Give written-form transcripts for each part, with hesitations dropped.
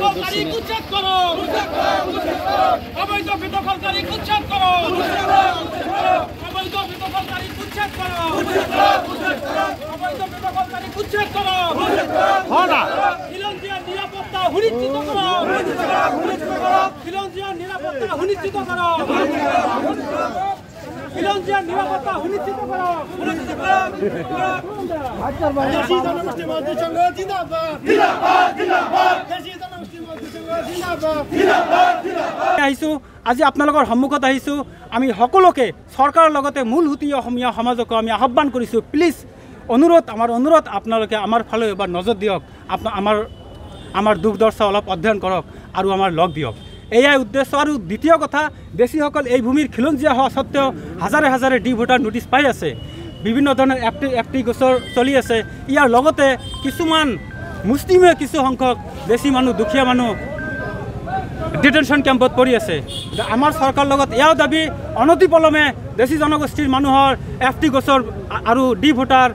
দখলকারী উচ্ছেদ করো, অবৈধ বেদখলকারী উচ্ছেদ করো, অবৈধ বেদখলকারী উচ্ছেদ করো, অবৈধ বেদখলকারী উচ্ছেদ করো, খিলঞ্জিয়ার নিরাপত্তা সুনিশ্চিত করো, খিলঞ্জিয়ার নিরাপত্তা সুনিশ্চিত করো, খিলঞ্জিয়ার নিরাপত্তা সুনিশ্চিত করো। দেশি জনগোষ্ঠী মজদুর সংঘ জিন্দাবাদ, জিন্দাবাদ, জিন্দাবাদ। দেশি জনগোষ্ঠী মজদুর সংঘ জিন্দাবাদ, জিন্দাবাদ, জিন্দাবাদ। আহিছোঁ আজি আপোনালোকৰ সন্মুখত আহিছোঁ। আমি সকলোকে চৰকাৰৰ লগতে মূল সুঁতি অসমীয়া সমাজকো আমি আহ্বান কৰিছোঁ, প্লিজ অনুৰোধ আপোনালোকে আমাৰ ফালে এবাৰ নজৰ দিয়ক, আমাৰ দুখ দৰ্শা অলপ অধ্যয়ন কৰক আৰু আমাৰ লগ দিয়ক। এয়াই উদ্দেশ্য। আৰু দ্বিতীয় কথা, দেশীসকল এই ভূমিৰ খিলঞ্জীয়া হোৱা স্বত্তেও হাজাৰে হাজাৰে ডি ভোটাৰ নোটিছ পাই আছে, বিভিন্ন ধৰণৰ এফটি গোচৰ চলি আছে। ইয়াৰ লগতে কিছুমান মুছলিমে কিছু সংখ্যক দেশী মানুহ, দুখীয়া মানুহ ডিটেনশ্যন কেম্পত পৰি আছে। আমাৰ চৰকাৰৰ লগত এয়াও দাবী, অনতিপলমে দেশী জনগোষ্ঠীৰ মানুহৰ এফটি গোচৰ আৰু ডি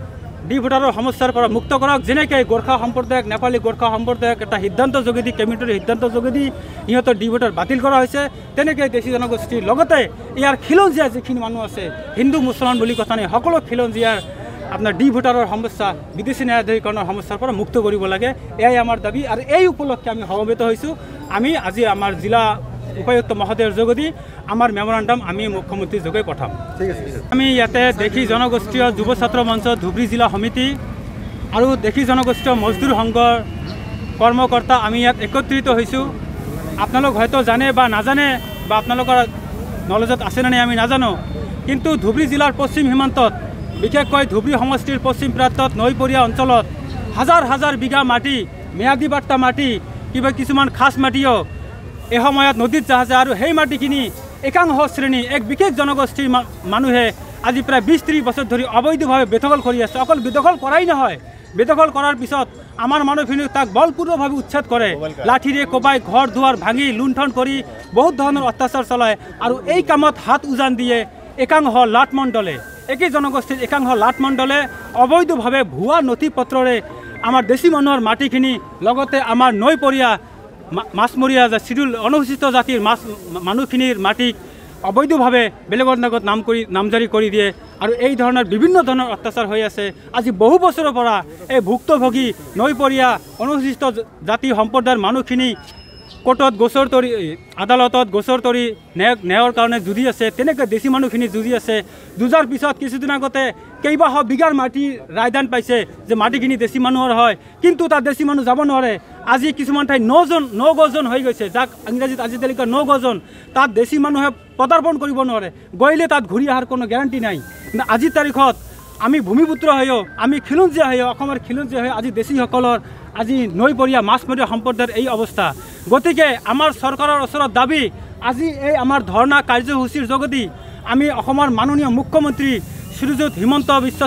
ভোটাৰৰ সমস্যাৰ পৰা মুক্ত কৰক। যেনেকৈ গোৰ্খা সম্প্ৰদায়ক, নেপালী গোৰ্খা সম্প্ৰদায়ক এটা সিদ্ধান্ত যোগেদি, কেবিনেটৰ সিদ্ধান্ত যোগেদি সিহঁতৰ ডি ভোটাৰ বাতিল কৰা হৈছে, তেনেকৈ দেশী জনগোষ্ঠীৰ লগতে ইয়াৰ খিলঞ্জীয়া যিখিনি মানুহ আছে, হিন্দু মুছলমান বুলি কথা নাই, সকলো খিলঞ্জীয়াৰ আপোনাৰ ডি ভোটাৰৰ সমস্যা, বিদেশী ন্যায়াধিকৰণৰ সমস্যাৰ পৰা মুক্ত কৰিব লাগে। এয়াই আমাৰ দাবী। আৰু এই উপলক্ষে আমি সমবেত হৈছোঁ। আমি আজি আমাৰ জিলা উপায়ুক্ত মহোদয়ৰ যোগেদি আমাৰ মেমৰেণ্ডাম আমি মুখ্যমন্ত্ৰীৰ যোগে পঠাম। ঠিক আছে। আমি ইয়াতে দেশী জনগোষ্ঠীয় যুৱ ছাত্ৰ মঞ্চ, ধুবুৰী জিলা সমিতি আৰু দেশী জনগোষ্ঠীয় মজদুৰ সংঘৰ কৰ্মকৰ্তা আমি ইয়াত একত্ৰিত হৈছোঁ। আপোনালোক হয়তো জানে বা নাজানে, বা আপোনালোকৰ নলেজত আছে নে নাই আমি নাজানো, কিন্তু ধুবুৰী জিলাৰ পশ্চিম সীমান্তত, বিশেষকৈ ধুবুৰী সমষ্টিৰ পশ্চিম প্ৰান্তত নৈপৰীয়া অঞ্চলত হাজাৰ হাজাৰ বিঘা মাটি, ম্যাদী বাৰ্তা মাটি, কিছুমান খাছ মাটিও এই সময়ত নদীত যাছে। আৰু সেই মাটিখিনি একাংশ শ্ৰেণী, এক বিশেষ জনগোষ্ঠীৰ মানুহে আজি প্ৰায় 20-30 বছৰ ধৰি অবৈধভাৱে বেদখল কৰি আছে। অকল বেদখল কৰাই নহয়, বেদখল কৰাৰ পিছত আমাৰ মানুহখিনিক তাক বলপূৰ্বকভাৱে উচ্ছেদ কৰে, লাঠিৰে কোবাই, ঘৰ দুৱাৰ ভাঙি লুণ্ঠন কৰি বহুত ধৰণৰ অত্যাচাৰ চলায়। আৰু এই কামত হাত উজান দিয়ে একাংশ লাটমণ্ডলে, একেই জনগোষ্ঠীৰ একাংশ লাটমণ্ডলে অবৈধভাৱে ভুৱা নথি পত্ৰৰে আমাৰ দেশী মানুহৰ মাটিখিনি, লগতে আমাৰ নৈপৰীয়া মাছমৰীয়া চিডুল অনুসূচিত জাতিৰ মানুহখিনিৰ মাটিক অবৈধভাৱে বেলেগৰ নামত নামজাৰি কৰি দিয়ে। আৰু এই ধৰণৰ বিভিন্ন ধৰণৰ অত্যাচাৰ হৈ আছে। আজি বহু বছৰৰ পৰা এই ভুক্তভোগী নৈপৰীয়া অনুসূচিত জাতি সম্প্ৰদায়ৰ মানুহখিনি কোৰ্টত গোচৰ তৰি, আদালতত গোচৰ তৰি ন্যায়ৰ কাৰণে যুঁজি আছে। তেনেকৈ দেশী মানুহখিনি যুঁজি আছে। যুঁজাৰ পিছত কিছুদিন আগতে কেইবাশ বিঘাৰ মাটি ৰায়দান পাইছে যে মাটিখিনি দেশী মানুহৰ হয়, কিন্তু তাত দেশী মানুহ যাব নোৱাৰে। আজি কিছুমান ঠাইত 9 গজন হৈ গৈছে, যাক ইংৰাজীত আজি তালিকা 9 গজন, তাত দেশী মানুহে পদাৰ্পণ কৰিব নোৱাৰে। গ'লে তাত ঘূৰি অহাৰ কোনো গেৰাণ্টি নাই। কিন্তু আজিৰ তাৰিখত আমি ভূমিপুত্ৰ হৈও, আমি খিলঞ্জীয়া হৈও, অসমৰ খিলঞ্জীয়া হৈ আজি দেশীসকলৰ আজি নৈপৰীয়া মাছমৰীয়া সম্প্ৰদায়ৰ এই অৱস্থা। গতিকে আমাৰ চৰকাৰৰ ওচৰত দাবী, আজি এই আমাৰ ধৰ্ণা কাৰ্যসূচীৰ যোগেদি আমি অসমৰ মাননীয় মুখ্যমন্ত্ৰী শ্ৰীযুত হিমন্ত বিশ্ব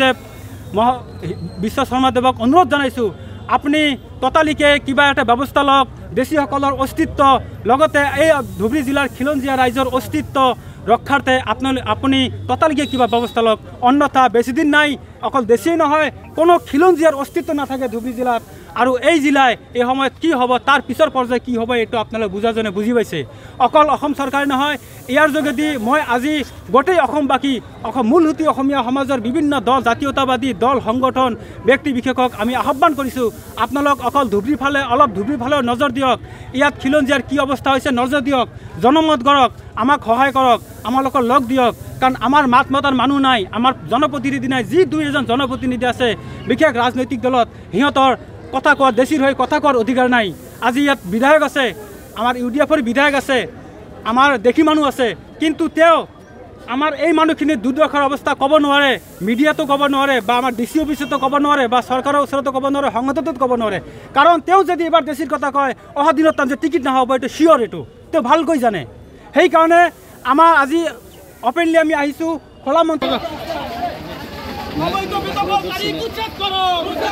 শৰ্মাদেৱক অনুৰোধ জনাইছোঁ, আপুনি ততালিকে কিবা এটা ব্যৱস্থা লওক, দেশীসকলৰ অস্তিত্ব, লগতে এই ধুবুৰী জিলাৰ খিলঞ্জীয়া ৰাইজৰ অস্তিত্ব ৰক্ষাৰ্থে আপুনি ততালিকে কিবা ব্যৱস্থা লওক। অন্যথা বেছিদিন নাই, অকল দেশীয়ে নহয়, কোনো খিলঞ্জীয়াৰ অস্তিত্ব নাথাকে ধুবুৰী জিলাত। আৰু এই জিলাই এই সময়ত কি হ'ব, তাৰ পিছৰ পৰ্যায়ে কি হ'ব, এইটো আপোনালোকে বুজাজনে বুজি পাইছে। অকল অসম চৰকাৰে নহয়, ইয়াৰ যোগেদি মই আজি গোটেই অসমবাসী, মূল সুঁতি অসমীয়া সমাজৰ বিভিন্ন দল, জাতীয়তাবাদী দল, সংগঠন, ব্যক্তি বিশেষক আমি আহ্বান কৰিছোঁ, আপোনালোক অকল ধুবুৰীৰ ফালে, অলপ ধুবুৰীৰ ফালেও নজৰ দিয়ক। ইয়াত খিলঞ্জীয়াৰ কি অৱস্থা হৈছে নজৰ দিয়ক, জনমত কৰক, আমাক সহায় কৰক, আমালোকৰ লগ দিয়ক। কাৰণ আমাৰ মাত মতাৰ মানুহ নাই, আমাৰ জনপ্ৰতিনিধি নাই। যি 2-এজন জনপ্ৰতিনিধি আছে বিশেষ ৰাজনৈতিক দলত, সিহঁতৰ কথা কোৱাৰ, দেশীৰ হৈ কথা কোৱাৰ অধিকাৰ নাই। আজি ইয়াত বিধায়ক আছে, আমাৰ UDF-ৰ বিধায়ক আছে, আমাৰ দেশী মানুহ আছে, কিন্তু তেওঁ আমাৰ এই মানুহখিনিৰ দুৰ্দশাৰ অৱস্থা ক'ব নোৱাৰে, মিডিয়াতো ক'ব নোৱাৰে, বা আমাৰ DC অফিচতো ক'ব নোৱাৰে, বা চৰকাৰৰ ওচৰতো ক'ব নোৱাৰে, সংসদতো ক'ব নোৱাৰে। কাৰণ তেওঁ যদি এবাৰ দেশীৰ কথা কয়, অহা দিনত তাৰ যে টিকিট নহ'ব, এইটো চিয়'ৰ, এইটো তেওঁ ভালকৈ জানে। সেইকাৰণে আমাৰ আজি অপেনলি আমি আহিছোঁ খোলা মঞ্চ। অবৈধ বেদখলকারী উচ্ছেদ করো,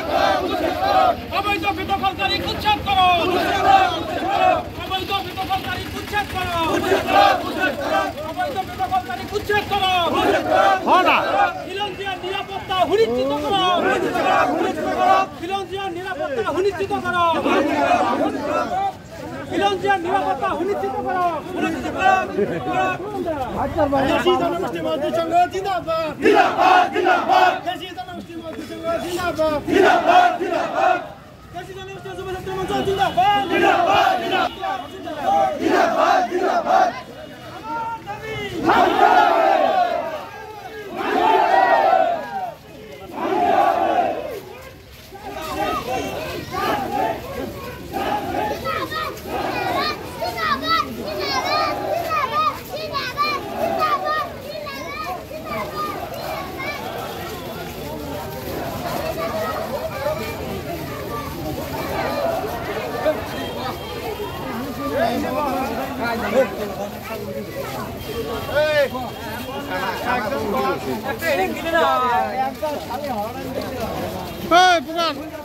অবৈধ বেদখলকারী উচ্ছেদ করো, অবৈধ বেদখলকারী উচ্ছেদ করো, অবৈধ বেদখলকারী উচ্ছেদ করো, খিলঞ্জীয়ার নিরাপত্তা সুনিশ্চিত করো, খিলঞ্জীয়ার নিরাপত্তা সুনিশ্চিত করো। রাজ্যের নিরাপত্তা সুনিশ্চিত করো। দেশি জনগোষ্ঠী মজদুর সংঘ জিন্দাবাদ জিন্দাবাদ জিন্দাবাদ দেশি জনগোষ্ঠী মজদুর সংঘ জিন্দাবাদ জিন্দাবাদ জিন্দাবাদ দেশি জনগোষ্ঠী যুবশক্তি মঞ্চ জিন্দাবাদ জিন্দাবাদ জিন্দাবাদ জিন্দাবাদ জিন্দাবাদ Hey,